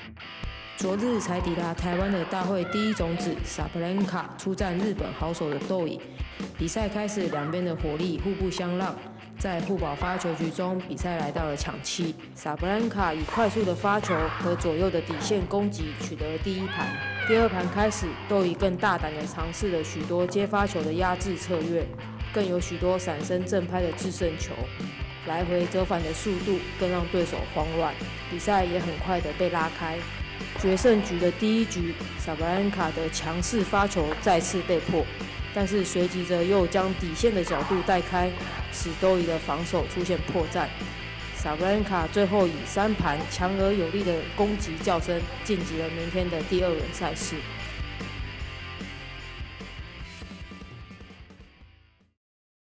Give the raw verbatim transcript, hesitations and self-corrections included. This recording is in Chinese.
昨日才抵达台湾的大会第一种子萨布兰卡出战日本好手的斗乙，比赛开始两边的火力互不相让，在互保发球局中，比赛来到了抢七，萨布兰卡以快速的发球和左右的底线攻击取得了第一盘。第二盘开始，斗乙更大胆地尝试了许多接发球的压制策略，更有许多闪身正拍的制胜球，来回折返的速度更让对手慌乱，比赛也很快的被拉开。决胜局的第一局，萨布兰卡的强势发球再次被破，但是随即着又将底线的角度带开，使斗乙的防守出现破绽。萨布兰卡最后以三盘强而有力的攻击叫声晋级了明天的第二轮赛事。